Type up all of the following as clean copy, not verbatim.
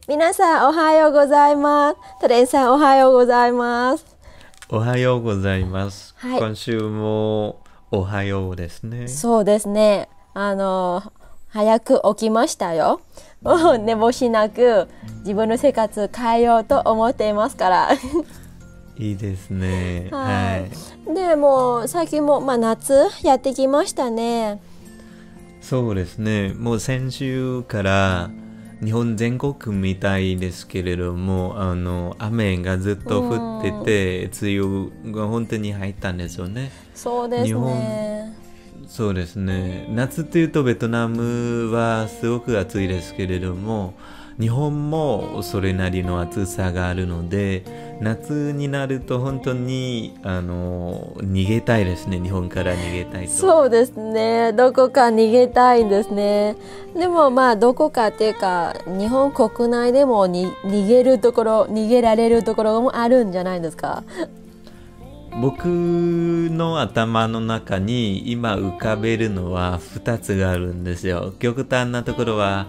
皆さんおはようございます。トレンさんおはようございます。 おはようございます。 はい。 今週もおはようですね。 そうですね。早く起きましたよ。もう寝坊しなく自分の生活変えようと思っていますから。 いいですね。 ははい。 い。でも最近も、夏やってきましたね。 そうですね。もう先週から日本全国みたいですけれども、雨がずっうと降ってん。 て、梅雨が本当に入ったんですよね。 そうです日本、 ね。 そうですね。夏というとベトナムはすごく暑いですけれども、日本もそれなりの暑さがあるので、夏になると本当に逃げたいですね。日本から逃げたいと。 そうですね。どこか逃げたいんですね。でもどこかっていうか、日本国内でも逃げるところ、逃げられるところもあるんじゃないですか。 僕の頭の中に今浮かべるのは2つがあるんですよ。極端なところは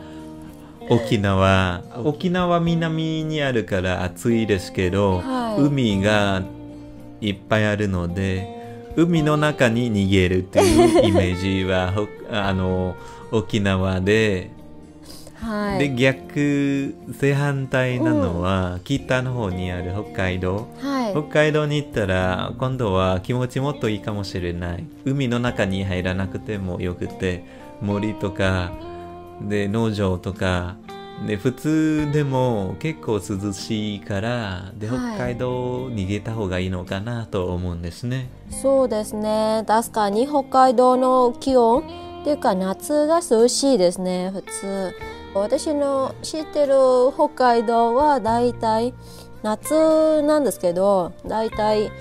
沖縄南にあるから暑いですけど、 はい。 海がいっぱいあるので、海の中に逃げるというイメージは沖縄で、ではい。 正反対うなのん。 は北の方にある北海道。 はい。 北海道に行ったら今度は気持ちもっといいかもしれない。海の中に入らなくてもよくて、森とかで農場とかで普通でも結構涼しいから、で北はい。 海道逃げた方がいいのかなと思うんですね。 そうですね。確かに北海道の気温っていうか夏が涼しいですね、普通。私の知ってる北海道はだいたい夏なんですけど、だいたい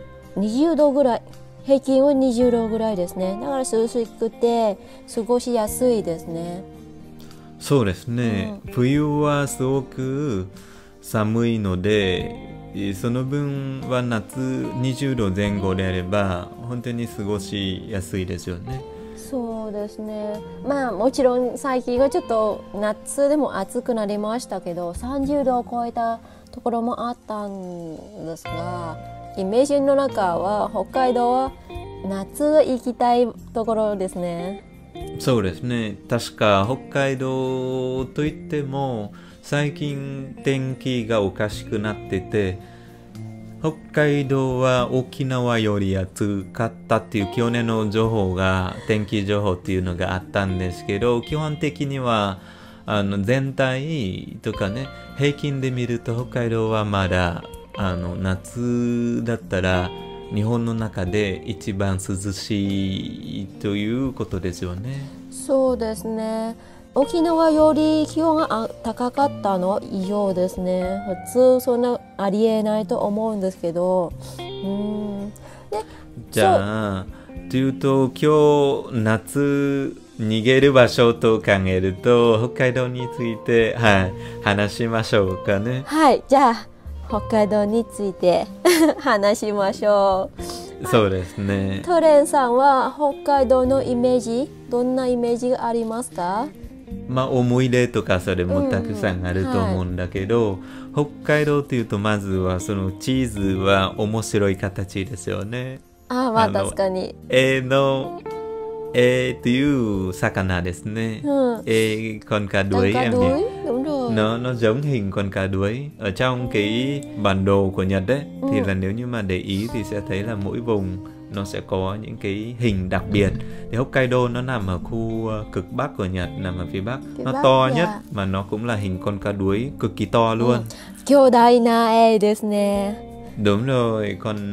20度ぐらい。平均は20度ぐらいですね。だから涼しくて過ごしやすいですね。 そうですね。 うん。 冬はすごく寒いので、その分は夏20度前後であれば本当に過ごしやすいですよね。 そうですね。もちろん最近はちょっと夏でも暑くなりましたけど、30度を超えたところもあったんですが、イメージの中は北海道は夏行きたいところですね。 そうですね。確か北海道といっても最近天気がおかしくなってて、北海道は沖縄より暑かったっていう去年の情報が、天気情報っていうのがあったんですけど、基本的には全体とかね、平均で見ると北海道はまだ夏だったら日本の中で一番涼しいということですよね。 そうですね。沖縄より気温が高かったのは異常ですね。普通そんなありえないと思うんですけど。で、 じそう、 ゃあ、というと今日夏逃げる場所と考えると北海道について、はい、話しましょうかね。 はい、じゃあ北海道について話しましょう。 そうですね。 トレンさんは北海道のイメージ、どんなイメージがありますか？ まあ思い出とかそれうもたくさんうん、 んあるとはい。 思うんだけど、北海道っていうとまずはそのチーズは面白い形ですよね。 確かに。 絵のっていう魚ですね. うん。 Con cá なん đuối か em nhìn, どういđúng rồi. nó giống hình con cá đuối ở trong cái bản đồ của Nhật đấy. う Thì ん。 là nếu như mà để ý thì sẽ thấy là mỗi vùng nó sẽ có những cái hình đặc biệt. Thì Hokkaido nó nằm ở khu cực bắc của Nhật, nằm ở phía bắc. ピ Nó バッ to キ nhất ャ。 mà nó cũng là hình con cá đuối cực kỳ to う luôn. ん。巨大な絵ですね。 Đúng rồi, còn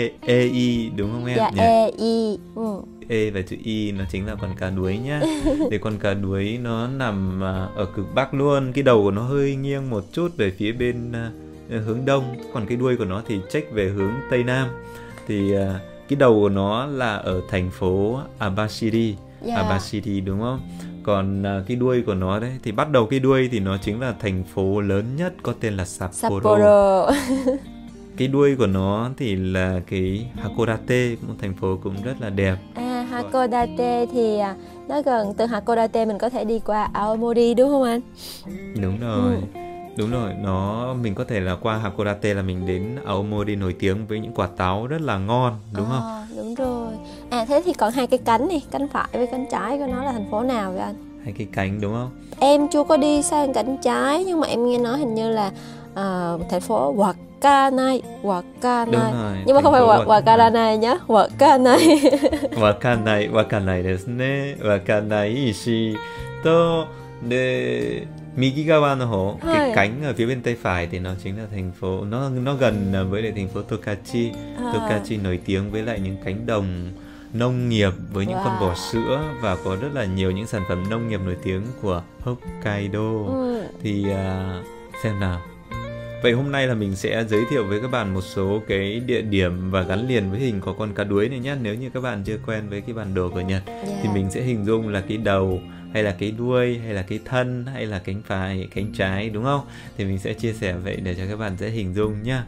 EI đúng không い em や、 nhỉ? いい。うん。 E và chữ Y nó chính là con cá đuối nhá. Thì con cá đuối nó nằm ở cực Bắc luôn. Cái đầu của nó hơi nghiêng một chút về phía bên hướng Đông. Còn cái đuôi của nó thì chếch về hướng Tây Nam. Thì cái đầu của nó là ở thành phố Abashiri. いや、 Abashiri đúng không? Còn cái đuôi của nó đấy, thì bắt đầu cái đuôi thì nó chính là thành phố lớn nhất có tên là 札 Sapporo. 幌。 Cái đuôi của nó thì là cái Hakodate, một thành phố cũng rất là đẹp. Hakodate thì nó gần từ Hakodate mình có thể đi qua Aomori đúng không anh? Đúng rồi. Ừ. Đúng rồi, mình có thể là qua Hakodate là mình đến Aomori nổi tiếng với những quả táo rất là ngon, đúng không? Đúng rồi. Thế thì còn hai cái cánh đi, cánh phải với cánh trái của nó là thành phố nào vậy anh? Hai cái cánh đúng không? Em chưa có đi sang cánh trái nhưng mà em nghe nói hình như là thành phố Wakanai. Đúng rồi. Nhưng mà không phải Wakaranai nhá, Wakanai. Wakanai desu ne. Wakanai shi to de Migigawa no hō, cái cánh ở phía bên tay phải thì nó chính là thành phố, nó gần với lại thành phố Tokachi. Tokachi nổi tiếng với lại những cánh đồng nông nghiệp với những con bò sữa và có rất là nhiều những sản phẩm nông nghiệp nổi tiếng của Hokkaido. Thì xem nào. Vậy hôm nay là mình sẽ giới thiệu với các bạn một số cái địa điểm và gắn liền với hình của con cá đuối này nhé. Nếu như các bạn chưa quen với cái bản đồ của Nhật thì mình sẽ hình dung là cái đầu, hay là cái đuôi, hay là cái thân, hay là cánh phải, cánh trái, đúng không? Thì mình sẽ chia sẻ vậy để cho các bạn dễ hình dung nhá.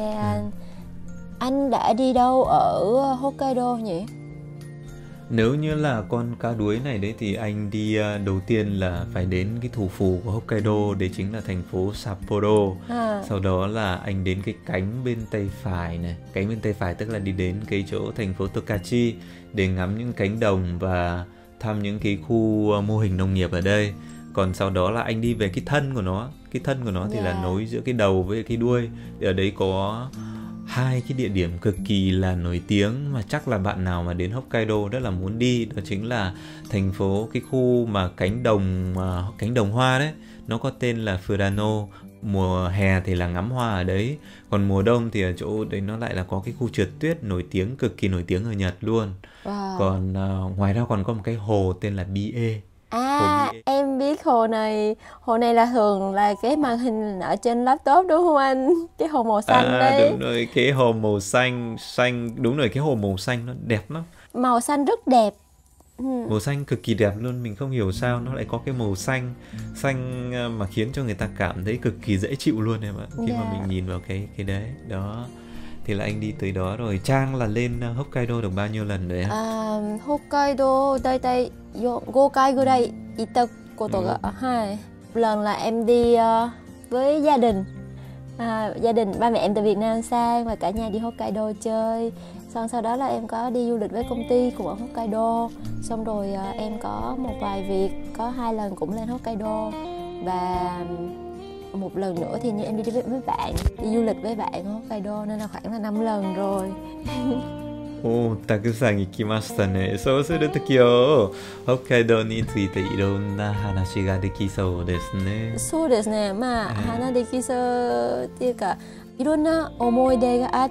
Anh đã đi đâu ở Hokkaido nhỉ? Nếu như là con cá đuối này đấy thì anh đi đầu tiên là phải đến cái thủ phủ của Hokkaido, đấy chính là thành phố Sapporo. Sau đó là anh đến cái cánh bên tay phải này, cánh bên tay phải tức là đi đến cái chỗ thành phố Tokachi để ngắm những cánh đồng và thăm những cái khu mô hình nông nghiệp ở đây. Còn sau đó là anh đi về cái thân của nó. Cái thân của nó thì là nối giữa cái đầu với cái đuôi. Ở đấy có hai cái địa điểm cực kỳ là nổi tiếng mà chắc là bạn nào mà đến Hokkaido rất là muốn đi. Đó chính là thành phố, cái khu mà cánh đồng hoa đấy, nó có tên là Furano. Mùa hè thì là ngắm hoa ở đấy, còn mùa đông thì ở chỗ đấy nó lại là có cái khu trượt tuyết nổi tiếng, cực kỳ nổi tiếng ở Nhật luôn. Còn ngoài ra còn có một cái hồ tên là Bie. Em biết hồ này là thường là cái màn hình ở trên laptop đúng không anh? Cái hồ màu xanh đấy. Đúng rồi, cái hồ màu xanh, đúng rồi, cái hồ màu xanh nó đẹp lắm. Màu xanh rất đẹp. Màu xanh cực kỳ đẹp luôn, mình không hiểu sao nó lại có cái màu xanh mà khiến cho người ta cảm thấy cực kỳ dễ chịu luôn em ạ. Khi mà mình nhìn vào cái đấy, đó. Thì là anh đi tới đó rồi. Trang là lên Hokkaido được bao nhiêu lần đấy? Hokkaido daitai 5 回ぐらい行ったことが、lần là em đi với gia đình. Gia đình ba mẹ em từ Việt Nam sang và cả nhà đi Hokkaido chơi. Xong sau đó là em có đi du lịch với công ty cùng ở Hokkaido. Xong rồi em có một vài việc, có 2 lần cũng lên Hokkaido. Và một lần nữa thì như em đi với bạn, đi du lịch với bạn ở Hokkaido, nên là khoảng là 5 lần rồi. たくさん行きましたね。そうすると今日北海道についていろんな話ができそうですね。 そうですね。話できそうっていうか、いろんな思い出があって、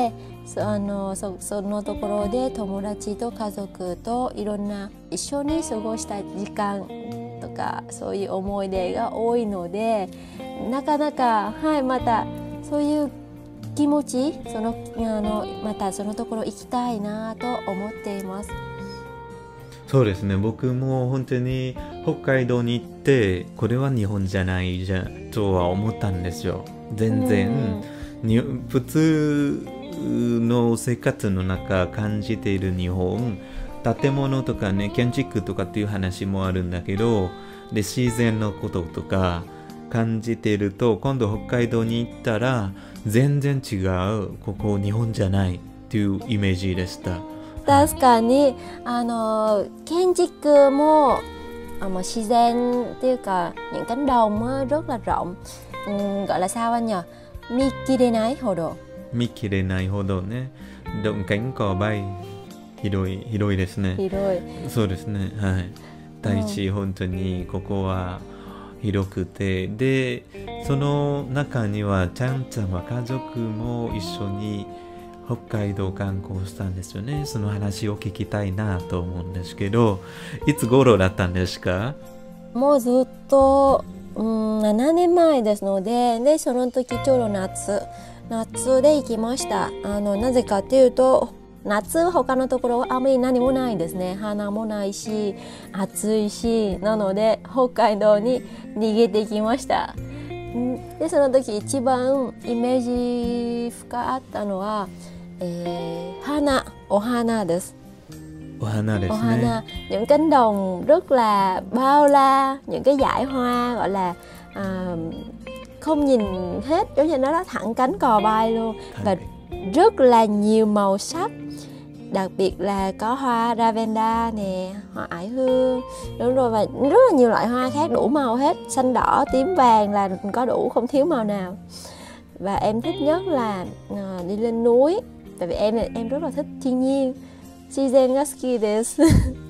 そのところで友達と家族といろんな一緒に過ごした時間とか、そういう思い出が多いので、なかなかまたそういう気持ち、またそのところ行きたいなと思っています。 そうですね、僕も本当に北海道に行ってこれは日本じゃないじゃとは思ったんですよ。全然普通の生活の中感じている日本、建物とかね、建築とかっていう話もあるんだけど、で自然のこととか感じていると、今度北海道に行ったら全然違う、ここ日本じゃないっていうイメージでした。 確かに建築も自然っていうかnhững cánh đồng rất là rộng, gọi là sao anh nhỉ? Mikirenai hodo. Mikirenai hodo ね。động cánh cò bay。広いですね。そうですね。はい。大地本当にここは広くて、でその中にはちゃんちゃんは家族も一緒に北海道観光したんですよね。その話を聞きたいなと思うんですけど、いつ頃だったんですか？ もうずっと7年前ですので、その時ちょうど夏で行きました。なぜかというと、夏は他のところはあまり何もないですね。花もないし暑いし、なので北海道に逃げてきました。でその時一番イメージ深かったのは、お花です。 お花ですね。 お花, những cánh đồng rất là bao la, những cái dải hoa gọi là không nhìn hết, giống như nó thẳng cánh cò bay luôn. Và rất là nhiều màu sắc, đặc biệt là có hoa lavender nè, hoa ải hương, đúng rồi, và rất là nhiều loại hoa khác đủ màu hết, xanh đỏ tím vàng là có đủ, không thiếu màu nào. Và em thích nhất là đi lên núi, tại vì em rất là thích thiên nhiên. Shizen ga suki desu.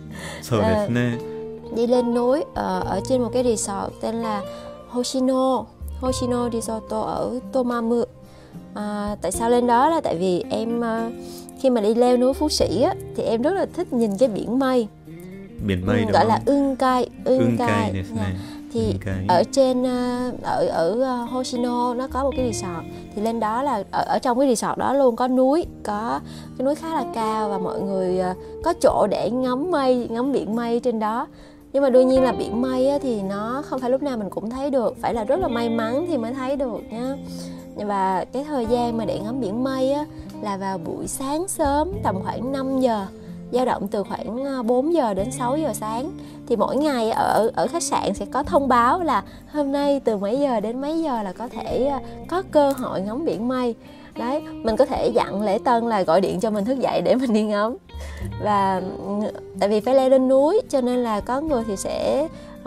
Đi lên núi ở trên một cái resort tên là Hoshino Resort ở Tomamu. Tại sao lên đó là tại vì em khi mà đi leo núi Phú Sĩ á, thì em rất là thích nhìn cái biển mây gọi là Unkai. Thì ở trên ở Hoshino nó có một cái resort, thì lên đó là ở trong cái resort đó luôn có cái núi khá là cao, và mọi người có chỗ để ngắm biển mây trên đó. Nhưng mà đương nhiên là biển mây á, thì nó không phải lúc nào mình cũng thấy được, phải là rất là may mắn thì mới thấy được nha. Và cái thời gian mà để ngắm biển mây á, là vào buổi sáng sớm tầm khoảng 5 giờ, dao động từ khoảng 4 giờ đến 6 giờ sáng. Thì mỗi ngày ở khách sạn sẽ có thông báo là hôm nay từ mấy giờ đến mấy giờ là có thể có cơ hội ngắm biển mây. Đấy, mình có thể dặn lễ tân là gọi điện cho mình thức dậy để mình đi ngắm. Và tại vì phải leo lên núi cho nên là có người thì sẽ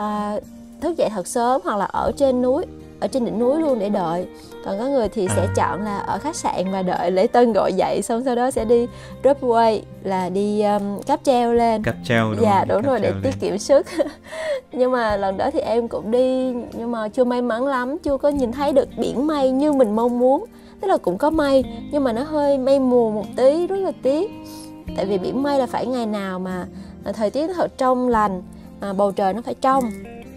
thức dậy thật sớm, hoặc là ở trên đỉnh núi luôn để đợi. Còn có người thì sẽ chọn là ở khách sạn và đợi lễ tân gọi dậy, xong sau đó sẽ đi dropway, là đi cáp treo lên. Cáp treo đúng dạ, không? đúng rồi, để tiết kiệm sức. Nhưng mà lần đó thì em cũng đi, nhưng mà chưa may mắn lắm, chưa có nhìn thấy được biển mây như mình mong muốn. Tức là cũng có mây, nhưng mà nó hơi mây mù một tí, rất là tiếc. Tại vì biển mây là phải ngày nào mà thời tiết nó thật trong lành, bầu trời nó phải trong,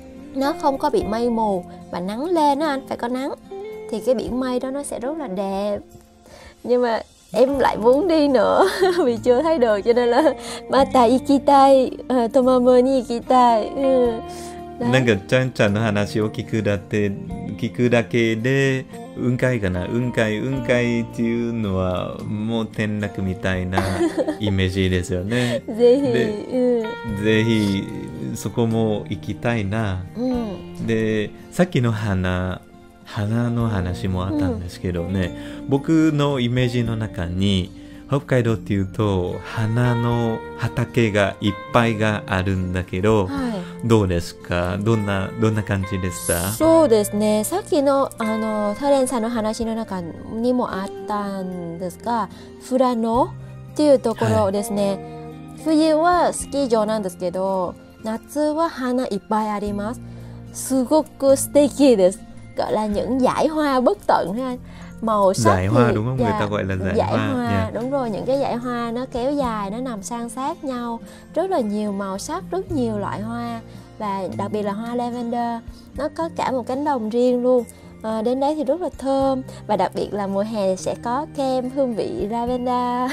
nó không có bị mây mù, và nắng lên đó anh, phải có nắng, thì cái biển mây đó nó sẽ rất là đẹp. Nhưng mà em lại muốn đi nữa vì chưa thấy được, cho nên là Mata ikitai, Tomamu ni ikitai. なんかちゃんちゃんの話を聞くだけで雲海かな、雲海っていうのはもう転落みたいなイメージですよね。ぜひそこも行きたいな。でさっきの花の話もあったんですけどね、僕のイメージの中に北海道っていうと花の畑がいっぱいがあるんだけど、どうですか？どんな感じでした？ そうですね、さっきのタレンさんの話の中にもあったんですが、富良野っていうところですね、冬はスキー場なんですけど、夏は花いっぱいあります。すごく素敵です。gọi là những dải hoa bất tận ha. Màu sắc dải hoa đúng không? Người ta gọi là dải hoa. Yeah. Đúng rồi, những cái dải hoa nó kéo dài, nó nằm san sát nhau, rất là nhiều màu sắc, rất nhiều loại hoa, và đặc biệt là hoa lavender, nó có cả một cánh đồng riêng luôn. Đến đấy thì rất là thơm, và đặc biệt là mùa hè sẽ có kem hương vị lavender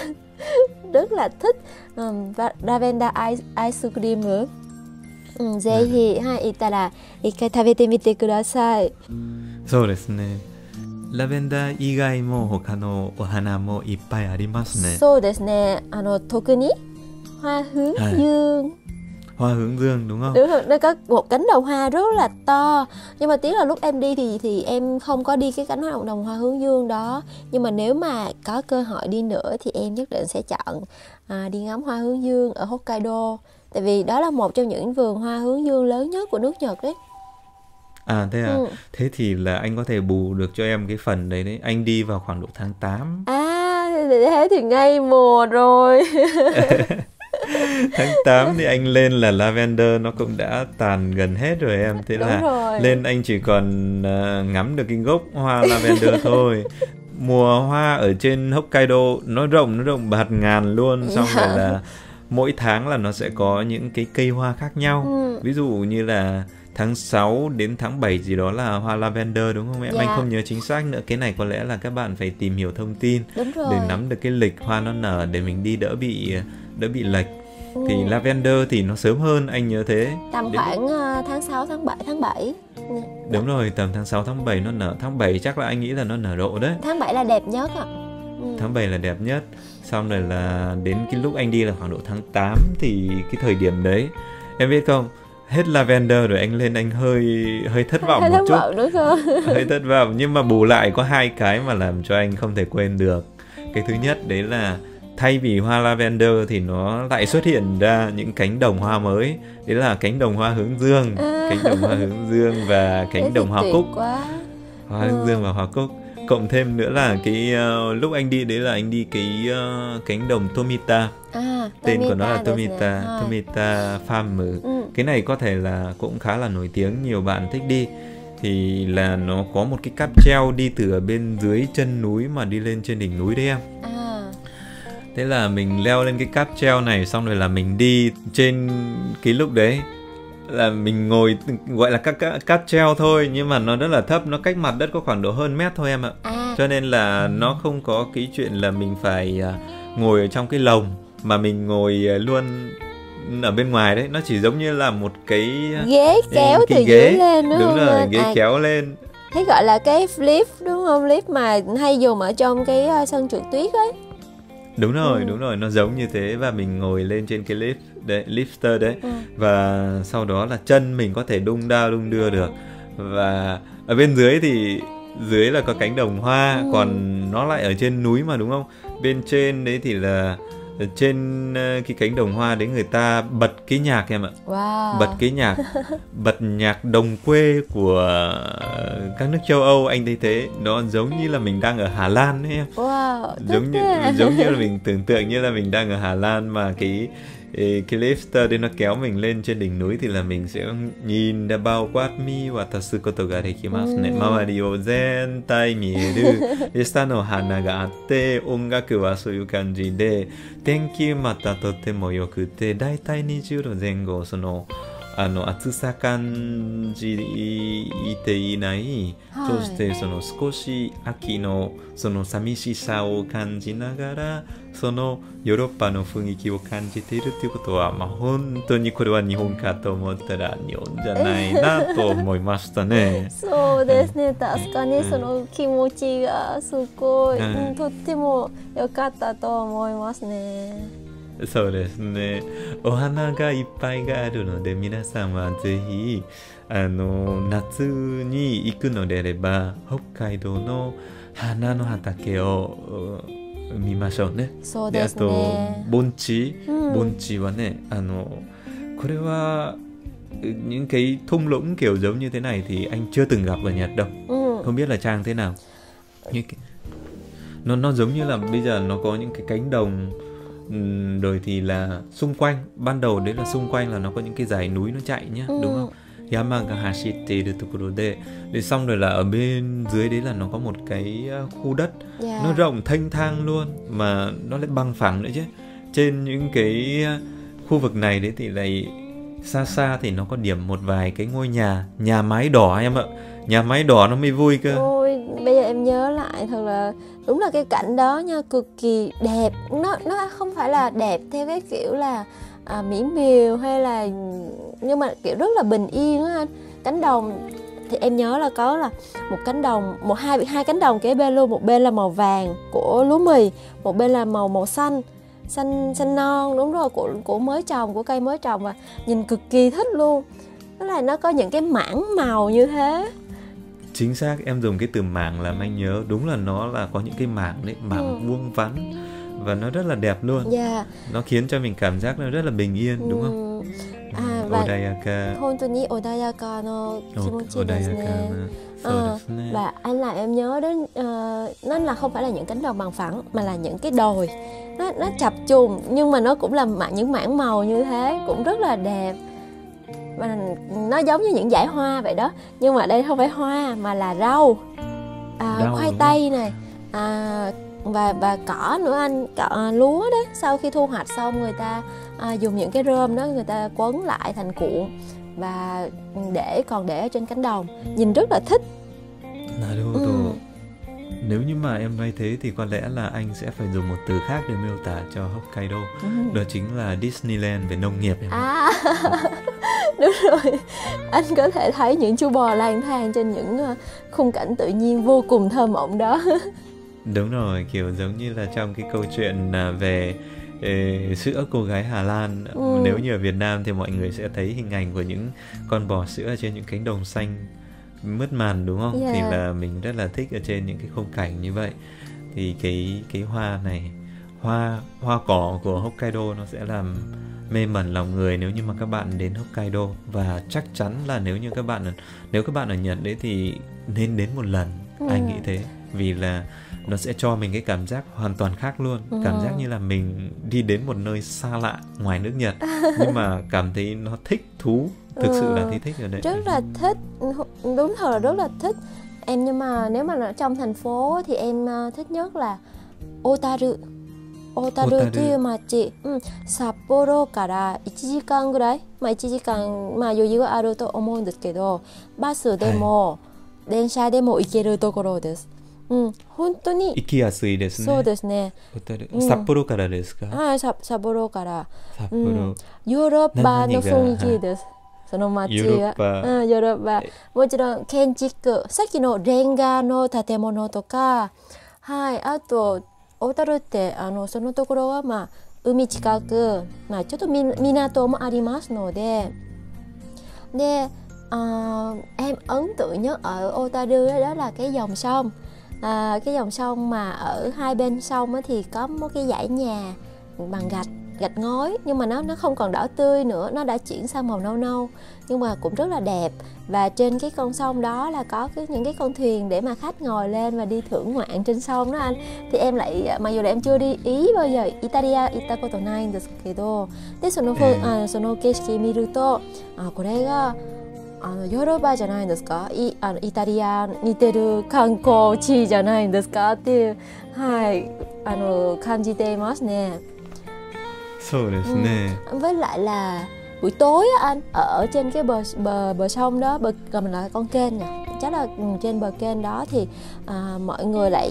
rất là thích. Lavender ice cream nữa. ぜひ、はい、行ったら一回食べてみてください。 そうですね。ラベンダー以外も他のお花もいっぱいありますね。 そうですね。特にhoa hướng dương. Hoa hướng dương đúng không? Đúng rồi, nó có một cánh đồng hoa rất là to. Nhưng mà tiếc là lúc em đi thì em không có đi cái cánh đồng hoa hướng dương đó. Nhưng mà nếu mà có cơ hội đi nữa thì em nhất định sẽ chọn đi ngắm hoa hướng dương ở Hokkaido. Tại vì đó là một trong những vườn hoa hướng dương lớn nhất của nước Nhật đấy. À thế à? Thế thì là anh có thể bù được cho em cái phần đấy đấy. Anh đi vào khoảng độ tháng 8. À, thế thì ngay mùa rồi. Tháng 8 thì anh lên là lavender nó cũng đã tàn gần hết rồi em. Thế đúng là rồi. Lên anh chỉ còn ngắm được cái gốc hoa lavender thôi. Mùa hoa ở trên Hokkaido nó rộng bạt ngàn luôn. Xong rồi là mỗi tháng là nó sẽ có những cái cây hoa khác nhau. Ví dụ như là tháng 6 đến tháng 7 gì đó là hoa lavender đúng không em? Anh không nhớ chính xác nữa. Cái này có lẽ là các bạn phải tìm hiểu thông tin để nắm được cái lịch hoa nó nở để mình đi đỡ bị lệch. Thì lavender thì nó sớm hơn, anh nhớ thế. Tầm khoảng tháng 6, tháng 7. Đúng rồi, tầm tháng 6, tháng 7 nó nở. Tháng 7 chắc là anh nghĩ là nó nở rộ đấy. Tháng 7 là đẹp nhất ạ. Tháng 7 là đẹp nhất. Xong rồi là đến cái lúc anh đi là khoảng độ tháng 8 thì cái thời điểm đấy em biết không, hết lavender rồi anh lên anh hơi thất vọng Hơi một thất chút. vọng đúng không? Hơi thất vọng, nhưng mà bù lại có hai cái mà làm cho anh không thể quên được. Cái thứ nhất đấy là thay vì hoa lavender thì nó lại xuất hiện ra những cánh đồng hoa mới. Đấy là cánh đồng hoa hướng dương, cánh đồng hoa hướng dương và cánh đồng hoa cúc. Quá. Hoa hướng dương và hoa cúc. Cộng thêm nữa là cái lúc anh đi đấy là anh đi cái cánh đồng Tomita. Tên của nó là Tomita, Tomita Farm. Cái này có thể là cũng khá là nổi tiếng, nhiều bạn thích đi. Thì là nó có một cái cáp treo đi từ ở bên dưới chân núi mà đi lên trên đỉnh núi đấy em. Thế là mình leo lên cái cáp treo này, xong rồi là mình đi trên cái lúc đấy là mình ngồi, gọi là các cáp treo thôi, nhưng mà nó rất là thấp, nó cách mặt đất có khoảng độ hơn mét thôi em ạ. Cho nên là nó không có cái chuyện là mình phải ngồi ở trong cái lồng, mà mình ngồi luôn ở bên ngoài đấy. Nó chỉ giống như là một cái ghế kéo từ ghế, dưới lên đúng đúng không? rồi, ghế kéo lên. Thế gọi là cái flip đúng không? Flip mà hay dùng ở trong cái sân trượt tuyết ấy. Đúng rồi, nó giống như thế. Và mình ngồi lên trên cái lifter đấy. Và sau đó là chân mình có thể đung đa đung đưa được. Và ở bên dưới thì dưới là có cánh đồng hoa, còn nó lại ở trên núi mà đúng không? Bên trên đấy thì là trên cái cánh đồng hoa đấy người ta bật cái nhạc em ạ. Bật cái nhạc, bật nhạc đồng quê của các nước châu Âu. Anh thấy thế, nó giống như là mình đang ở Hà Lan đấy em. Giống như là mình tưởng tượng như là mình đang ở Hà Lan, mà cái lifter đấy nó kéo mình lên trên đỉnh núi thì là mình sẽ nhìn ra bao quát mi watasu koto ga dekimasu ne. Mamari o zentai mieru. Shita no hana ga atte, ongaku wa souyuu kanji de, tenki mata totemo yokute, daitai 20度前後、その暑さ感じていない、そしてその少し秋のその寂しさを感じながら、そのヨーロッパの雰囲気を感じているということは、本当にこれは日本かと思ったら日本じゃないなと思いましたね。 そうですね、確かにその気持ちがすごい、とっても良かったと思いますね。 そうですね。お花がいっぱいがあるので、皆さんはぜひ夏に行くのであれば北海道の花の畑を見ましょうね。 そうですね。 で、あと盆地はね、これはnhững cái thung lũng kiểu giống như thế này thì anh chưa từng gặp ở Nhật đâu. Không biết là Trang thế nào. Nó giống như là bây giờ nó có những cái cánh đồng, rồi thì là xung quanh, ban đầu đấy là xung quanh là nó có những cái dãy núi nó chạy nhá, đúng không? Yama ga hashitteru tokoro de. Để xong rồi là ở bên dưới đấy là nó có một cái khu đất, nó rộng thênh thang luôn, mà nó lại bằng phẳng nữa chứ. Trên những cái khu vực này đấy thì lại xa xa thì nó có điểm một vài cái ngôi nhà mái đỏ em ạ. Nhà mái đỏ nó mới vui cơ. Ôi, bây giờ em nhớ lại thật là đúng là cái cảnh đó nha, cực kỳ đẹp. Nó không phải là đẹp theo cái kiểu là mỹ miều hay là, nhưng mà kiểu rất là bình yên á anh. Cánh đồng thì em nhớ là có là một cánh đồng, hai cánh đồng kế bên luôn, một bên là màu vàng của lúa mì, một bên là màu xanh non, đúng rồi, của mới trồng, của cây mới trồng, và nhìn cực kỳ thích luôn. Đó là nó có những cái mảng màu như thế. Chính xác, em dùng cái từ mảng làm anh nhớ, đúng là nó là có những cái mảng đấy, mảng vuông vắn và nó rất là đẹp luôn. Nó khiến cho mình cảm giác nó rất là bình yên, đúng không? Odayaka. Hontoni odayaka no kimochi desu ne. Và anh làm em nhớ đến nó là không phải là những cánh đồng bằng phẳng mà là những cái đồi. Nó chập trùng nhưng mà nó cũng là những mảng màu như thế, cũng rất là đẹp. Và nó giống như những dải hoa vậy đó, nhưng mà đây không phải hoa mà là rau, khoai tây này, và cỏ nữa anh, cỏ lúa đấy. Sau khi thu hoạch xong người ta dùng những cái rơm đó, người ta quấn lại thành cuộn và còn để ở trên cánh đồng, nhìn rất là thích. Nếu như mà em nói thế thì có lẽ là anh sẽ phải dùng một từ khác để miêu tả cho Hokkaido. Đó chính là Disneyland về nông nghiệp em. Đúng rồi, anh có thể thấy những chú bò lang thang trên những khung cảnh tự nhiên vô cùng thơ mộng đó. Đúng rồi, kiểu giống như là trong cái câu chuyện về sữa cô gái Hà Lan. Nếu như ở Việt Nam thì mọi người sẽ thấy hình ảnh của những con bò sữa trên những cánh đồng xanh mướt màn, đúng không? Thì là mình rất là thích ở trên những cái khung cảnh như vậy. Thì cái hoa này, hoa cỏ của Hokkaido nó sẽ làm mê mẩn lòng người nếu như mà các bạn đến Hokkaido. Và chắc chắn là nếu các bạn ở Nhật đấy thì nên đến một lần. Anh nghĩ thế, vì là nó sẽ cho mình cái cảm giác hoàn toàn khác luôn. Cảm giác như là mình đi đến một nơi xa lạ ngoài nước Nhật, nhưng mà cảm thấy nó thích thú. Thực sự là thấy thích ở đấy. Rất là thích, đúng thật là rất là thích. Em nhưng mà nếu mà ở trong thành phố thì em thích nhất là Otaru っていう町、札幌から1時間ぐらい、1時間、余裕があると思うんですけど、バスでも、電車でも行けるところです。本当に行きやすいですね。 そうですね。 札幌からですか？ はい、札幌から、ヨーロッパの雰囲気です。その町はヨーロッパ、もちろん建築、さっきのレンガの建物とか、はい、あと小樽ってそのところは海近く、ちょっと港もありますので、em ấn tượng nhất ở Otaru đó là cái dòng sông. Cái dòng sông mà ở hai bên sông thì có một cái dãy nhà bằng gạch ngói, nhưng mà nó không còn đỏ tươi nữa, nó đã chuyển sang màu nâu nâu, nhưng mà cũng rất là đẹp. Và trên cái con sông đó là có những cái con thuyền để mà khách ngồi lên và đi thưởng ngoạn trên sông đó anh. Thì em lại, mặc dù là em chưa đi Ý bao giờ, Italia itakoto nai desu kedo, de sono keshiki miru to, これがヨーロッパじゃないんですか、イタリア似てる観光地じゃないんですかっていう、はい、感じていますね。 そうですね。 Với lại là buổi tối á anh, ở trên cái bờ sông đó, còn mình là con kênh nè, chắc là trên bờ kênh đó thì mọi người lại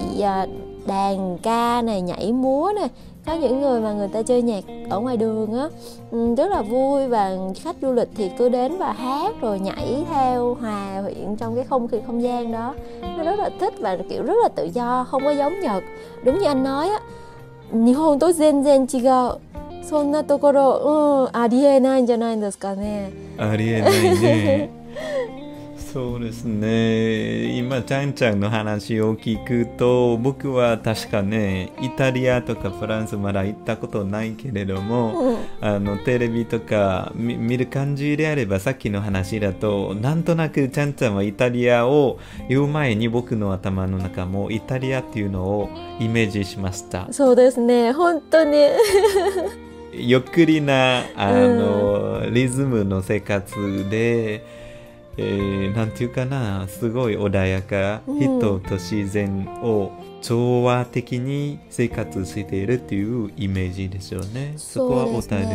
đàn ca này, nhảy múa này, có những người mà người ta chơi nhạc ở ngoài đường á, rất là vui. Và khách du lịch thì cứ đến và hát rồi nhảy theo, hòa quyện trong cái không gian đó. Nó rất là thích và kiểu rất là tự do, không có giống Nhật. Đúng như anh nói á, Nihon to zenzen chigau, そんなところ、ありえないんじゃないんですかね。 ありえないね。そうですね。今ちゃんちゃんの話を聞くと、僕は確かね、イタリアとかフランスまだ行ったことないけれども、テレビとか見る感じであれば、さっきの話だとなんとなくちゃんちゃんはイタリアを言う前に僕の頭の中もイタリアっていうのをイメージしました。 そうですね、本当にゆっくりなリズムの生活で、なんていうかな、すごい穏やか、人と自然を調和的に生活しているっていうイメージですよね。そこは小樽。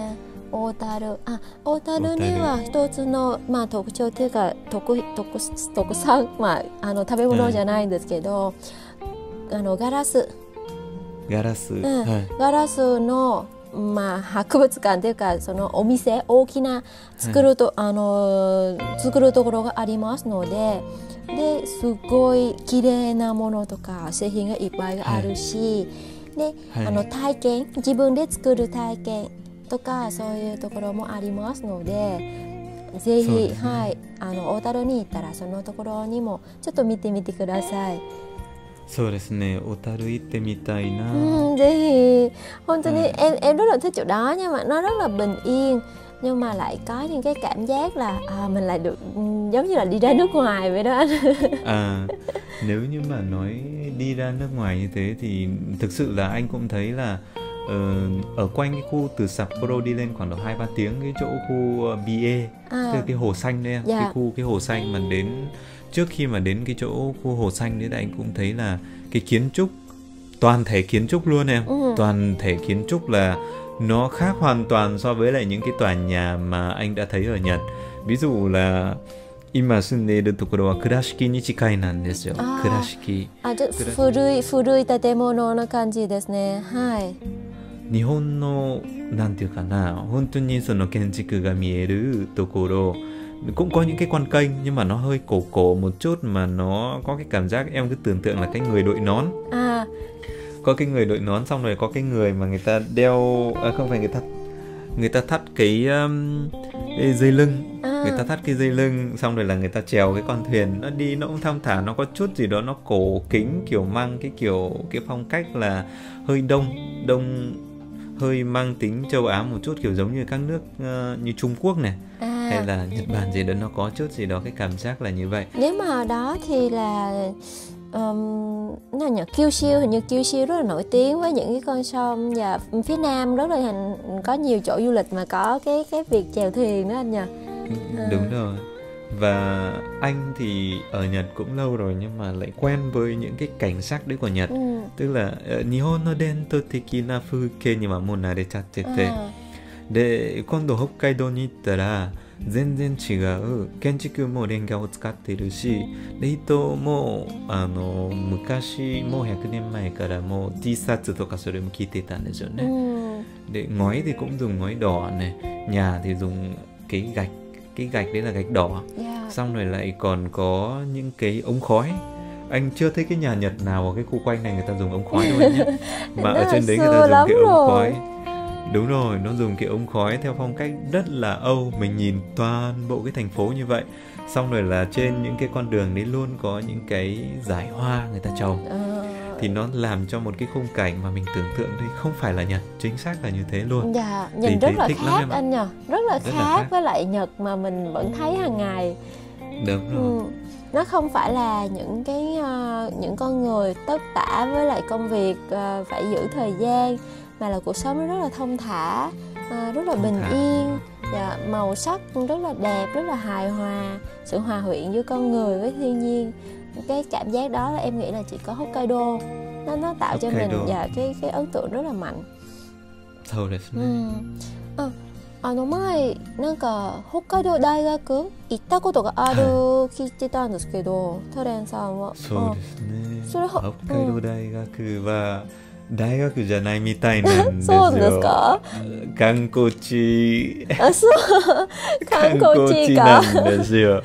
小樽には一つの、特徴というか特産、食べ物じゃないんですけど、ガラス、ガラスの博物館というか、そのお店、大きな作るところがありますので、すごい綺麗なものとか製品がいっぱいあるし、体験、自分で作る体験とかそういうところもありますので、ぜひ、小樽に行ったらそのところにもちょっと見てみてください。 そうですね、小樽行ってmi tai na. Thì hôm nay em rất là thích chỗ đó, nhưng mà nó rất là bình yên, nhưng mà lại có những cái cảm giác là mình lại được giống như là đi ra nước ngoài vậy đó anh. Nếu như mà nói đi ra nước ngoài như thế thì thực sự là anh cũng thấy là ở quanh cái khu từ Sapporo đi lên khoảng độ 2-3 tiếng, cái chỗ khu Bie, tức là cái hồ xanh đấy, cái hồ xanh mà đến trước khi mà đến cái chỗ khu hồ xanh đấy, anh cũng thấy là cái kiến trúc, toàn thể kiến trúc luôn em, toàn thể kiến trúc là nó khác hoàn toàn so với lại những cái tòa nhà mà anh đã thấy ở Nhật. Ví dụ là 今住んでいるところは倉敷に近いなんですよ。倉敷。 古い建物の感じですね。はい。 日本のなんていうかな、本当にその建築が見えるところcũng có những cái con kênh nhưng mà nó hơi cổ một chút, mà nó có cái cảm giác em cứ tưởng tượng là cái người đội nón. có cái người đội nón, xong rồi có cái người mà người ta đeo không phải người ta thắt cái dây lưng, người ta thắt cái dây lưng, xong rồi là người ta chèo cái con thuyền, nó đi nó cũng thong thả, nó có chút gì đó nó cổ kính, kiểu mang cái phong cách là hơi đông hơi mang tính châu Á một chút, kiểu giống như các nước như Trung Quốc này hay là Nhật Bản gì đó, nó có chút gì đó cái cảm giác là như vậy. Nếu mà ở đó thì là Kyushu, hình như Kyushu rất là nổi tiếng với những cái con sông, và phía Nam rất là có nhiều chỗ du lịch mà có cái việc chèo thuyền đó anh nhỉ. Đúng rồi. Và anh thì ở Nhật cũng lâu rồi nhưng mà lại quen với những cái cảnh sắc đấy của Nhật. Tức là Nihon no dento teki na fuukei ni wa mou narechattete. De kondo Hokkaido ni ittara 全然違う建築もレンガを使っているし、で糸も昔もう100年前からもう T シャツとかそれも着てたんですよね。でngói thì cũng dùng ngói đỏ này, nhà thì dùng cái gạch đấy là gạch đỏ. Xong rồi lại còn có những cái ống khói. Anh chưa thấy cái nhà Nhật nào ở cái khu quanh này người ta dùng ống khói đâu anh nhé. Mà ở trên đấy người ta dùng cái ống khói. Đúng rồi, nó dùng cái ống khói theo phong cách rất là Âu. Mình nhìn toàn bộ cái thành phố như vậy. Xong rồi là trên những cái con đường đấy luôn có những cái dải hoa người ta trồng. Thì nó làm cho một cái khung cảnh mà mình tưởng tượng đây không phải là Nhật, chính xác là như thế luôn. Dạ, nhìn rất là khác anh nhỉ. Rất là khác với lại Nhật mà mình vẫn thấy hàng ngày. Đúng rồi. Nó không phải là những con người tất tả với lại công việc phải giữ thời gian, mà là cuộc sống nó rất là thông thả, rất là bình yên, và màu sắc rất là đẹp, rất là hài hòa, sự hòa quyện giữa con người với thiên nhiên. Cái cảm giác đó là em nghĩ là chỉ có Hokkaido nó tạo cho mình cái ấn tượng rất là mạnh. そうですね。 前なんか北海道大学行ったことがある聞いてたんですけど、トレンさんは。 そうですね。北海道大学は大学じゃないみたいなんですよ。そうですか？観光地。そう。観光地なんですよ。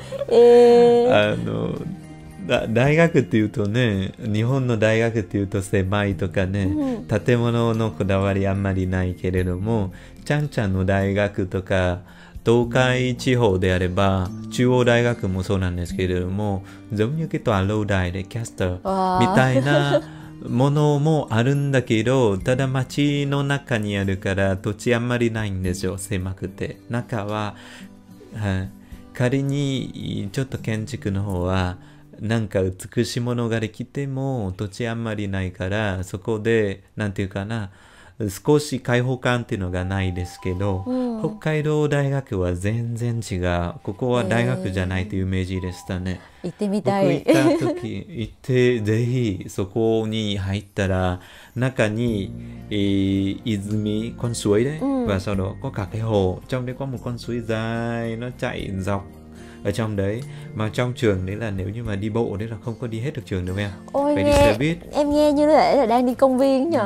大学っていうとね、日本の大学っていうと狭いとかね、建物のこだわりあんまりないけれども、ちゃんの大学とか東海地方であれば中央大学もそうなんですけれども、giống như cái tòa lâu đàiでキャスターみたいなものもあるんだけど、ただ街の中にあるから土地あんまりないんですよ、狭くて。中は、仮にちょっと建築の方はなんか美しいものができても土地あんまりないから、そこでなんていうかな、少し開放感っていうのがないですけど、北海道大学は全然違う。ここは大学じゃないというイメージでしたね。 行ってみたい。 僕行った時行ってぜひそこに入ったら中に泉con suối đấy, và sau đó có cả cái hồ, trong đấy có một con suối dài nó chạy dọc ở trong đấy, mà trong trường đấy là nếu như mà đi bộ đấy là không có đi hết được trường đâu em. Ôi, phải đi xe buýt. Em nghe như thế là đang đi công viên nhỉ?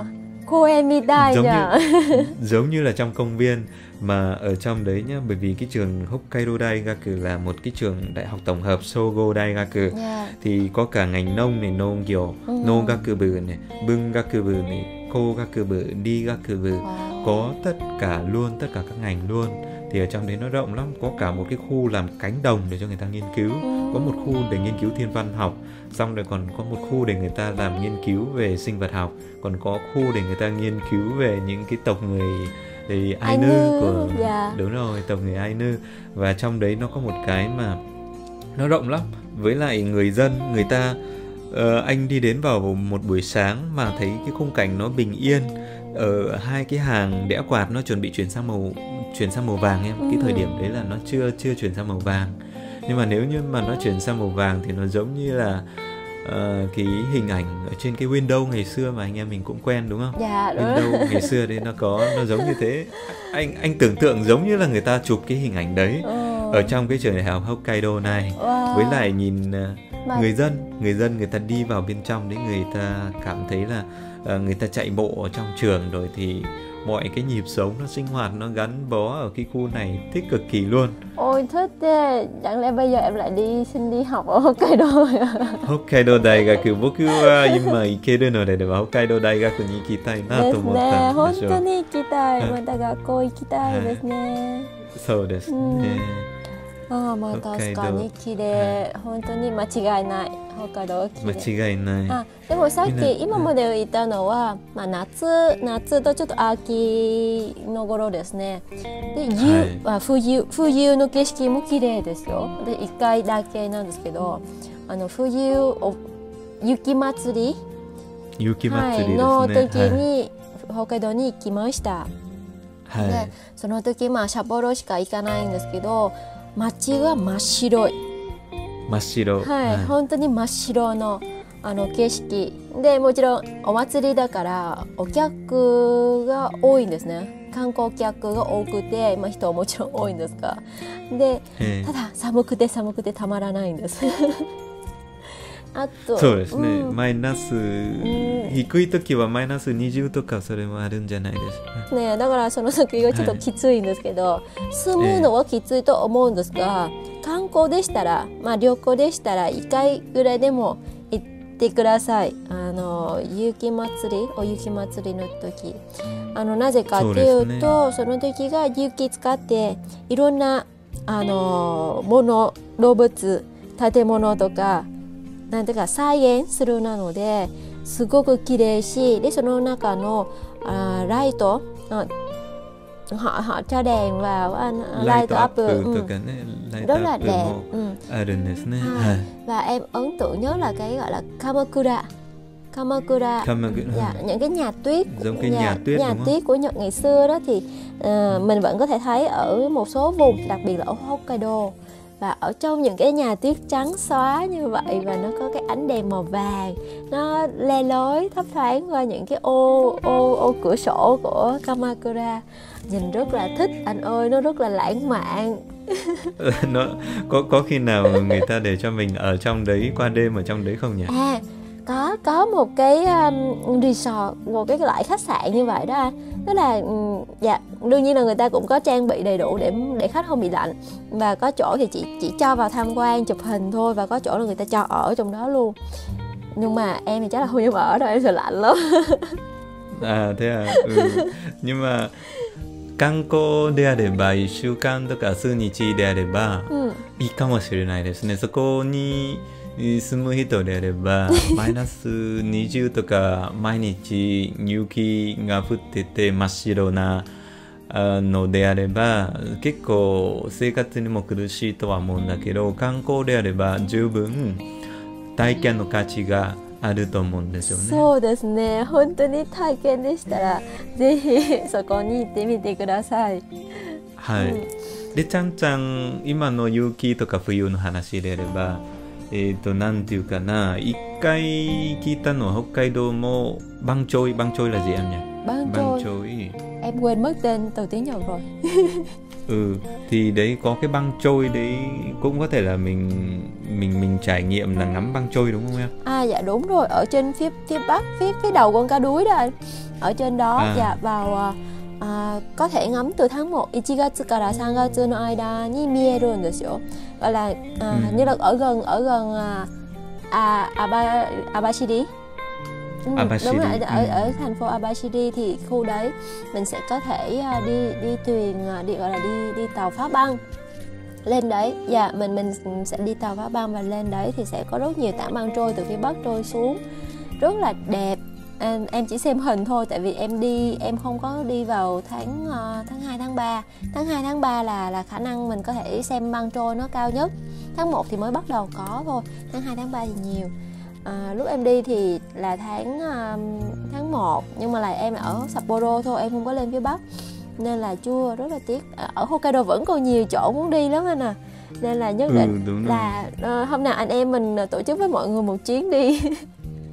Giống như là trong công viên, mà ở trong đấy nhá, bởi vì cái trường Hokkaido Daigaku là một cái trường đại học tổng hợp Sogo Daigaku, thì có cả ngành nông này, nongyo, nogakubu này, bungakubu này, kogakubu, digakubu, có tất cả các ngành luôn. Thì ở trong đấy nó rộng lắm, có cả một cái khu làm cánh đồng để cho người ta nghiên cứu, có một khu để nghiên cứu thiên văn học, xong rồi còn có một khu để người ta làm nghiên cứu về sinh vật học, còn có khu để người ta nghiên cứu về những cái tộc người Ainu của đúng rồi, tộc người Ainu. Và trong đấy nó có một cái mà nó rộng lắm, với lại người dân người ta anh đi đến vào một buổi sáng mà thấy cái khung cảnh nó bình yên. Ở hai cái hàng đẽo quạt nó chuẩn bị chuyển sang màu vàng em. Cái thời điểm đấy là nó chưa chuyển sang màu vàng. Nhưng mà nếu như mà nó chuyển sang màu vàng thì nó giống như là cái hình ảnh ở trên cái Windows ngày xưa mà anh em mình cũng quen đúng không? Dạ đúng. Windows ngày xưa đấy nó giống như thế. Anh tưởng tượng giống như là người ta chụp cái hình ảnh đấy ở trong cái trường đại học Hokkaido này. Với lại nhìn người dân người ta đi vào bên trong đấy, người ta cảm thấy là người ta chạy bộ ở trong trường rồi thì mọi cái nhịp sống nó sinh hoạt nó gắn bó ở cái khu này, thích cực kỳ luôn. Ôi thích thế, chẳng lẽ bây giờ em lại xin đi học ở Hokkaido rồi à? Hokkaido 大学、僕は今行けるのであれば北海道大学に行きたいなと思ったんでしょう。 本当に行きたい。また学校行きたいですね。 そうですね。 あ、まあ確かに綺麗、本当に間違いない。北海道は綺麗。 間違いない。 あ、でもさっき今まで言ったのは、まあ夏とちょっと秋の頃ですね。で冬の景色も綺麗ですよ。で1回だけなんですけど、雪祭りの時に北海道に行きました。でその時札幌しか行かないんですけど、街が真っ白い。 真っ白。 はい、本当に真っ白の景色で、もちろんお祭りだからお客が多いんですね。観光客が多くて、人はもちろん多いんですが、でただ寒くてたまらないんです。あとそうですね、マイナス、低い時はマイナス20とかそれもあるんじゃないですかね。だからその時がちょっときついんですけど、住むのはきついと思うんですが、観光でしたら、旅行でしたら1回ぐらいでも行ってください。お雪祭りの時、なぜかっていうと、その時が雪使っていろんな動物、建物とかなんていうか再現するなので、すごく綺麗し、でその中のライトhọ cho đèn vào light up rất là đẹp. Và em ấn tượng nhớ là cái gọi là Kamakura, những cái nhà tuyết, nhà tuyết của Nhật ngày xưa đó, thì mình vẫn có thể thấy ở một số vùng, đặc biệt là ở Hokkaido. Và ở trong những cái nhà tuyết trắng xóa như vậy, và nó có cái ánh đèn màu vàng, nó le lói thấp thoáng qua những cái ô cửa sổ của Kamakura. Nhìn rất là thích anh ơi, nó rất là lãng mạn. Nó có khi nào người ta để cho mình ở trong đấy qua đêm ở trong đấy không nhỉ? Có một cái resort, một cái loại khách sạn như vậy đó anh. Tức là đương nhiên là người ta cũng có trang bị đầy đủ để khách không bị lạnh, và có chỗ thì chỉ cho vào tham quan chụp hình thôi, và có chỗ là người ta cho ở trong đó luôn. Nhưng mà em thì chắc là không dám ở đâu, em sợ lạnh lắm. Thế à? Nhưng mà 観光であれば1週間とか数日であればいいかもしれないですね。そこに住む人であればマイナス20とか毎日雪が降ってて真っ白なのであれば結構生活にも苦しいとは思うんだけど、観光であれば十分体験の価値があると思うんですよね。 そうですね。本当に体験でしたらぜひそこに行ってみてください。 はい。でちゃんちゃん今の雪とか冬の話であれば、なんていうかな、一回聞いたのは北海道もbăng trôi là gì em nhỉ? Băng trôi. Em quên mất tên từ tiếng Nhật rồi. Thì đấy có cái băng trôi đấy, cũng có thể là mình trải nghiệm là ngắm băng trôi đúng không em? Dạ đúng rồi, ở trên phía bắc, phía đầu con cá đuối đó anh. Ở trên đó vào có thể ngắm từ tháng 1 1月から3月の間に見えるんですよ。Gọi là như là ở gần Abashiri. Đúng rồi, ở thành phố Abashiri thì khu đấy mình sẽ có thể đi thuyền, gọi là đi tàu phá băng lên đấy. Mình sẽ đi tàu phá băng và lên đấy thì sẽ có rất nhiều tảng băng trôi từ phía bắc trôi xuống, rất là đẹp. Em chỉ xem hình thôi, tại vì em không có đi vào tháng 2 tháng 3. Tháng 2 tháng 3 là khả năng mình có thể xem băng trôi nó cao nhất. Tháng 1 thì mới bắt đầu có thôi, tháng 2 tháng 3 thì nhiều. Lúc em đi thì là tháng 1, nhưng mà em ở Sapporo thôi, em không có lên phía bắc nên là chưa, rất là tiếc. Ở Hokkaido vẫn còn nhiều chỗ muốn đi lắm anh à, nên là nhất định là hôm nào anh em mình tổ chức với mọi người một chuyến đi.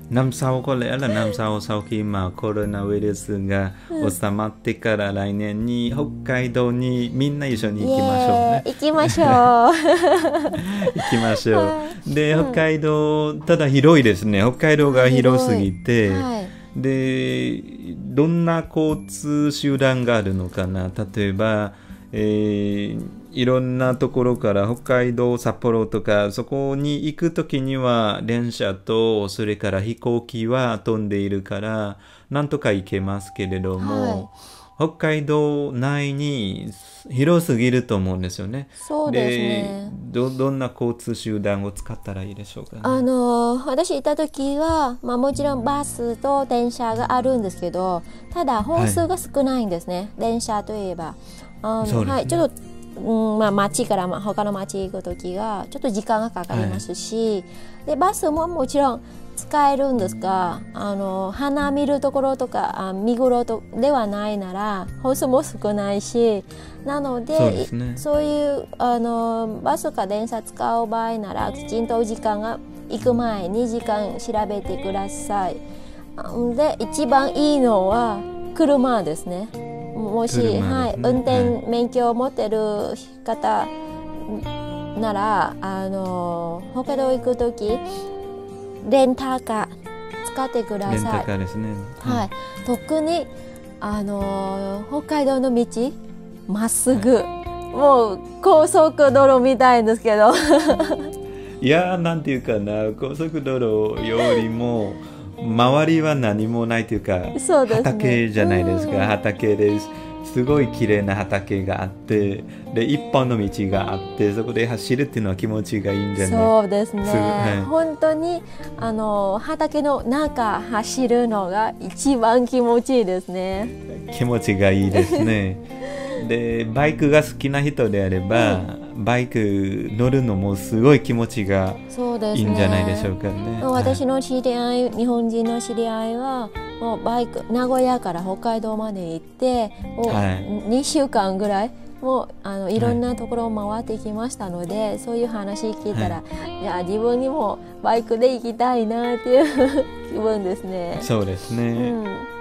năm sau có lẽ là năm sau sau khi mà coronavirusが収まってから来年に北海道にみんな一緒に行きましょうね。 行きましょう。 行きましょう。で、北海道、ただ広いですね。北海道が広すぎて、で、どんな交通手段があるのかな。例えば、いろんなところから北海道、札幌とかそこに行くときには電車とそれから飛行機は飛んでいるからなんとか行けますけれども、北海道内に広すぎると思うんですよね。 そうですね。 どんな交通手段を使ったらいいでしょうかね。 私行った時は、もちろんバスと電車があるんですけど、ただ本数が少ないんですね。電車といえば。そうですね。ちょっと町から他の町行く時がちょっと時間がかかりますし、でバスももちろん使えるんですが、花見るところとか見頃ではないなら本数も少ないし、なのでそういうバスか電車使う場合ならきちんと時間が行く前に時間調べてください。で一番いいのは車ですね。もし、運転免許を持っている方なら、北海道行くときレンタカー使ってください。 レンタカーですね。 特に北海道の道まっすぐ、もう高速道路みたいんですけどいやなんていうかな、高速道路よりも周りは何もないというか、畑じゃないですか。畑です。すごい綺麗な畑があって、で一本の道があって、そこで走るっていうのは気持ちがいいんじゃない。 そうですね。本当に畑の中走るのが一番気持ちいいですね。 気持ちがいいですね。でバイクが好きな人であれば、バイク乗るのもすごい気持ちがいいんじゃないでしょうかね。 私の知り合い、日本人の知り合いはもうバイク名古屋から北海道まで行ってもう2週間ぐらいもういろんなところを回ってきましたので、そういう話聞いたら、いや自分にもバイクで行きたいなっていう気分ですね。 そうですね。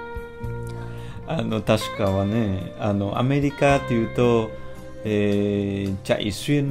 確かはね、アメリカというと、chạy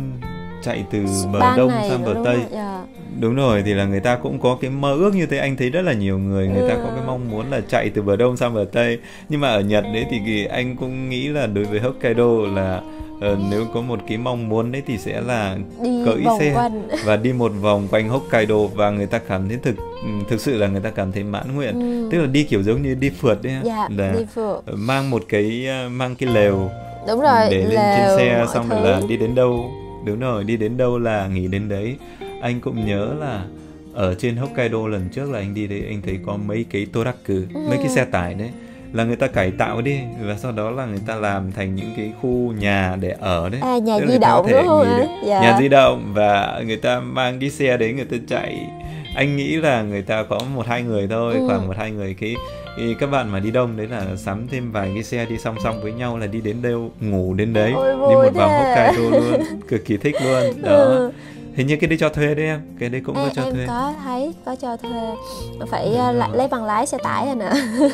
từ bờ đông sang bờ tây. Đúng rồi, thì là người ta cũng có cái mơ ước như thế. Anh thấy rất là nhiều người ta có cái mong muốn là chạy từ bờ đông sang bờ tây. Nhưng mà ở Nhật đấy thì anh cũng nghĩ là đối với Hokkaido là nếu có một cái mong muốn đấy thì sẽ là cưỡi xe và đi một vòng quanh Hokkaido, và người ta cảm thấy thực sự là người ta cảm thấy mãn nguyện. Tức là đi kiểu giống như đi phượt đấy, là mang cái lều. Đúng rồi, để lên trên xe xong rồi là đi đến đâu. Đúng rồi, đi đến đâu là nghỉ đến đấy. Anh cũng nhớ là ở trên Hokkaido lần trước là anh đi đấy, anh thấy có mấy cái toraku, mấy cái xe tải đấy là người ta cải tạo đi và sau đó là người ta làm thành những cái khu nhà để ở đấy. Nhà di động đúng không ạ? Nhà di động, và người ta mang cái xe đấy người ta chạy. Anh nghĩ là người ta có 1-2 người thôi, khoảng 1-2 người. Các bạn mà đi đông đấy là sắm thêm vài cái xe đi song song với nhau, là đi đến đâu ngủ đến đấy. Đi một vòng Hokkaido luôn, cực kỳ thích luôn đó. Hình như cái đấy cho thuê đấy em, cái đấy cũng có cho thuê. Em có thấy có cho thuê, phải lấy bằng lái xe tải anh ạ.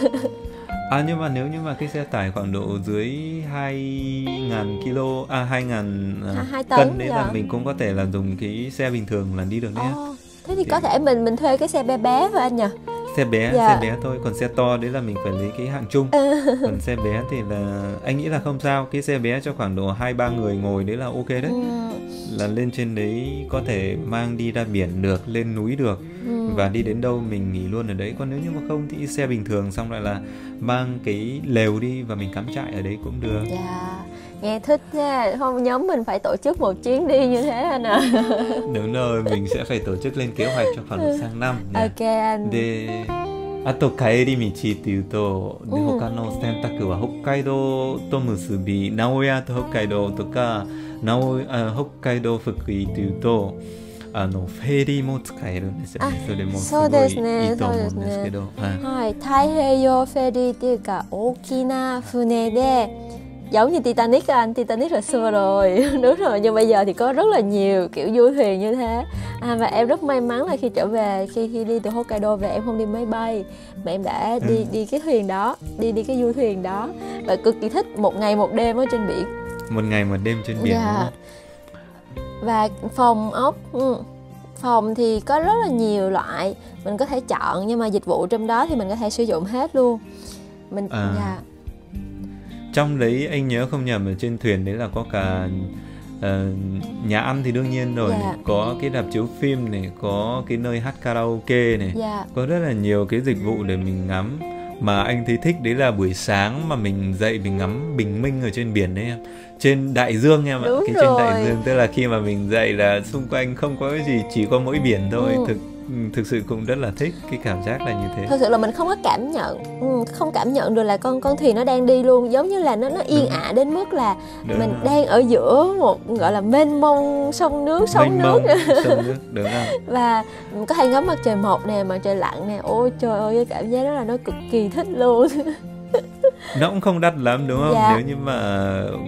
Nhưng mà nếu như mà cái xe tải khoảng độ dưới 2.000 kg, 2.000 cân đấy là mình cũng có thể là dùng cái xe bình thường là đi được đấy. Thế thì có thể mình thuê cái xe bé bé phải anh nhỉ? Xe bé thôi, còn xe to đấy là mình phải lấy cái hạng chung. Còn xe bé thì là anh nghĩ là không sao, cái xe bé cho khoảng độ 2-3 người ngồi đấy là ok đấy. Là lên trên đấy có thể mang đi ra biển được, lên núi được, và đi đến đâu mình nghỉ luôn ở đấy. Còn nếu như mà không thì xe bình thường, xong lại là mang cái lều đi và mình cắm trại ở đấy cũng được. Nghe thích nha, hôm nhóm mình phải tổ chức một chuyến đi như thế anh ạ. Đúng rồi, mình sẽ phải tổ chức lên kế hoạch cho khoảng độ sang năm. Ok anh. あと帰り道っていうと、で他の選択は北海道と結び、名古屋と北海道とか、北海道福井というとフェリーも使えるんですよね。それもすごいいいと思うんですけど、 太平洋フェリーっていうか大きな船で giống như Titanic á anh, Titanic là xưa rồi. Đúng rồi, nhưng bây giờ thì có rất là nhiều kiểu du thuyền như thế. Và em rất may mắn là khi trở về, khi đi từ Hokkaido về em không đi máy bay mà em đã đi cái thuyền đó, đi cái du thuyền đó, và cực kỳ thích, 1 ngày 1 đêm ở trên biển. 1 ngày 1 đêm trên biển, đúng không? Và phòng ốc, phòng thì có rất là nhiều loại mình có thể chọn, nhưng mà dịch vụ trong đó thì mình có thể sử dụng hết luôn. Trong đấy anh nhớ không nhầm, ở trên thuyền đấy là có cả nhà ăn thì đương nhiên rồi, có cái rạp chiếu phim này, có cái nơi hát karaoke này, có rất là nhiều cái dịch vụ để mình ngắm. Mà anh thấy thích đấy là buổi sáng mà mình dậy mình ngắm bình minh ở trên biển đấy em, trên đại dương em ạ. Cái trên đại dương, tức là khi mà mình dậy là xung quanh không có cái gì, chỉ có mỗi biển thôi. Thực sự cũng rất là thích cái cảm giác là như thế. Thực sự là mình không có không cảm nhận được là con thuyền nó đang đi luôn, giống như là nó yên ả đến mức là mình đang ở giữa một gọi là mênh mông sông nước. Sông nước, đúng không? Và mình có thể ngắm mặt trời mọc nè, mặt trời lặn nè. Ôi trời ơi, cái cảm giác đó là nó cực kỳ thích luôn. Nó cũng không đắt lắm đúng không? Nếu như mà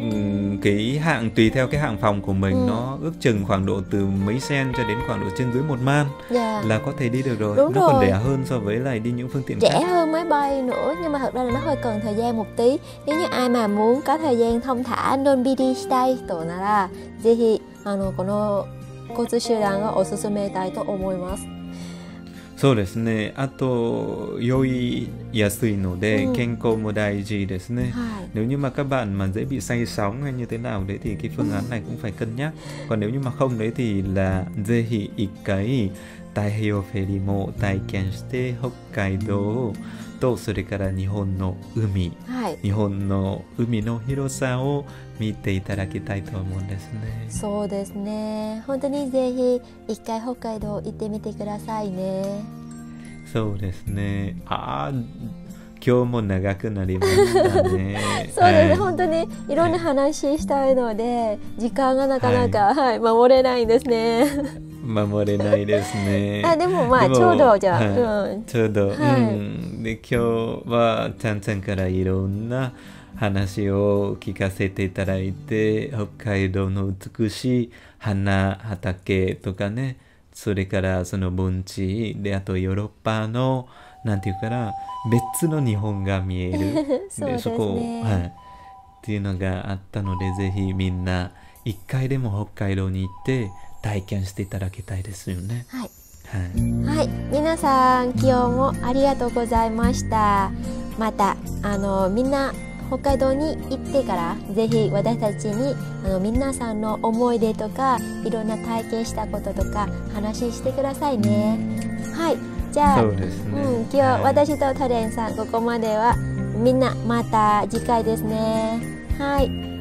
cái hạng, tùy theo cái hạng phòng của mình, nó ước chừng khoảng độ từ mấy sen cho đến khoảng độ trên dưới 1 man là có thể đi được rồi. Nó còn rẻ hơn so với lại đi những phương tiện khác. Rẻ hơn máy bay nữa, nhưng mà thật ra là nó hơi cần thời gian một tí. Nếu như ai mà muốn có thời gian thông thả, nonbiri shitai to nara, zehi kono kotsu shudan ga osusumetai to omoimasu. そうですね。あと酔いやすいので、健康も大事ですね。Nếu như mà các bạn mà dễ bị say sóng hay như thế nào đấy thì cái phương án này cũng phải cân nhắc. Còn nếu như mà không đấy thì là ぜひ一回太平洋フェリーも体験して北海道とそれから日本の海、日本の海の広さを見ていただきたいと思うんですね。 そうですね。本当にぜひ一回北海道行ってみてくださいね。 そうですね。今日も長くなりましたね。 そうですね、本当にいろんな話したいので時間がなかなか、守れないんですね。 守れないですね。 でもまあちょうどじゃあ、 ちょうど、で今日はちゃんちゃんからいろんな話を聞かせていただいて、北海道の美しい花畑とかね、それからその盆地で、あとヨーロッパのなんていうかな、別の日本が見えるそうですね、 そこ、っていうのがあったので、ぜひみんな一回でも北海道に行って体験していただきたいですよね。はい、 皆さん今日もありがとうございました。またみんな北海道に行ってからぜひ私たちに皆さんの思い出とかいろんな体験したこととか話してくださいね。はい、じゃあ、 そうですね、 今日私とトレンさんここまでは、みんなまた次回ですね。はい。